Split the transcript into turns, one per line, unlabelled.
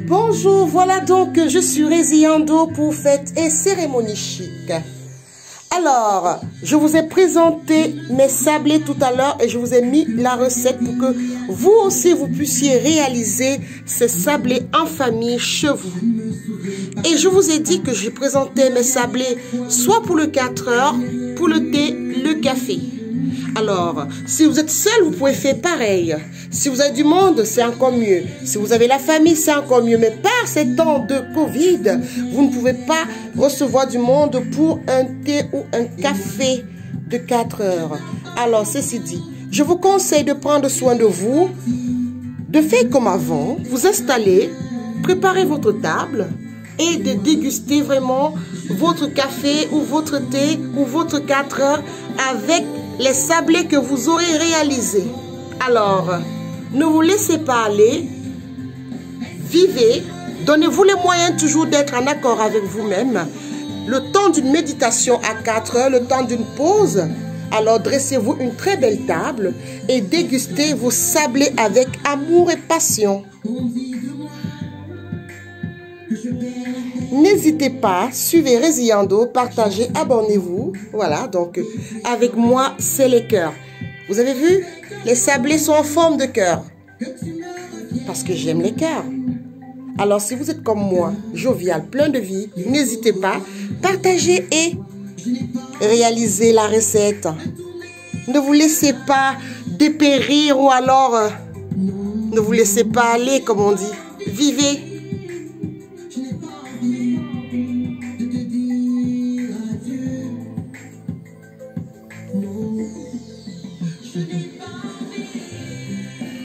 Bonjour, voilà donc je suis Résiando pour fête et cérémonie chic. Alors, je vous ai présenté mes sablés tout à l'heure et je vous ai mis la recette pour que vous aussi vous puissiez réaliser ces sablés en famille chez vous. Et je vous ai dit que j'ai présenté mes sablés soit pour le 4 heures, pour le thé, le café. Alors, si vous êtes seul, vous pouvez faire pareil. Si vous avez du monde, c'est encore mieux. Si vous avez la famille, c'est encore mieux. Mais par ces temps de Covid, vous ne pouvez pas recevoir du monde pour un thé ou un café de 4 heures. Alors, ceci dit, je vous conseille de prendre soin de vous, de faire comme avant, vous installer, préparer votre table et de déguster vraiment votre café ou votre thé ou votre 4 heures avec les sablés que vous aurez réalisés. Alors, ne vous laissez pas aller, vivez, donnez-vous les moyens toujours d'être en accord avec vous-même. Le temps d'une méditation à 4 heures, le temps d'une pause, alors dressez-vous une très belle table et dégustez vos sablés avec amour et passion. N'hésitez pas, suivez Résiando, partagez, abonnez-vous. Voilà, donc avec moi, c'est les cœurs. Vous avez vu? Les sablés sont en forme de cœur. Parce que j'aime les cœurs. Alors, si vous êtes comme moi, jovial, plein de vie, n'hésitez pas, partagez et réalisez la recette. Ne vous laissez pas dépérir ou alors ne vous laissez pas aller, comme on dit. Vivez.